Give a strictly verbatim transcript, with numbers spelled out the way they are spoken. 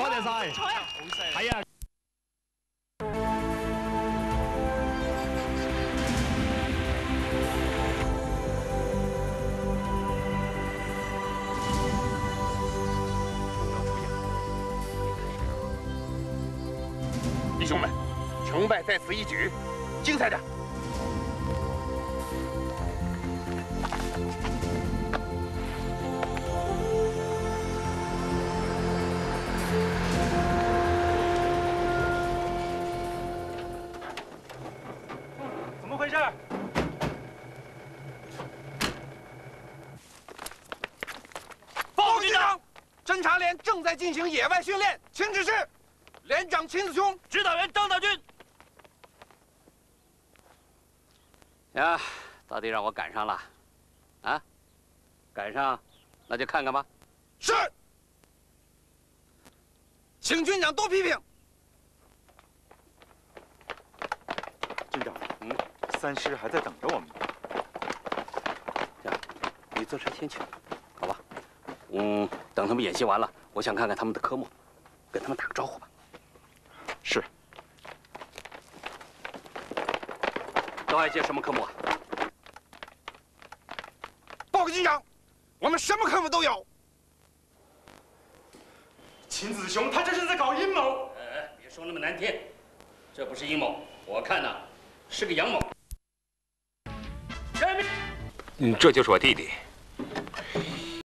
多謝晒。 彩啊！ 係啊。 弟兄们，成败在此一举，精彩点！ 怎么回事？ 报告军长，侦察连正在进行野外训练，请指示。连长秦子雄， 指导员张大军。 呀，到底让我赶上了，啊？赶上，那就看看吧。 是。请军长多批评。 军长，嗯，三师还在等着我们。 这样，你坐车先去，好吧？嗯，等他们演习完了，我想看看他们的科目，跟他们打个招呼吧。 是。 都爱接什么科目啊？ 报告军长，我们什么科目都有。 秦子雄，他这是在搞阴谋！ 哎，别说那么难听，这不是阴谋，我看呢是个阳谋。 嗯，这就是我弟弟。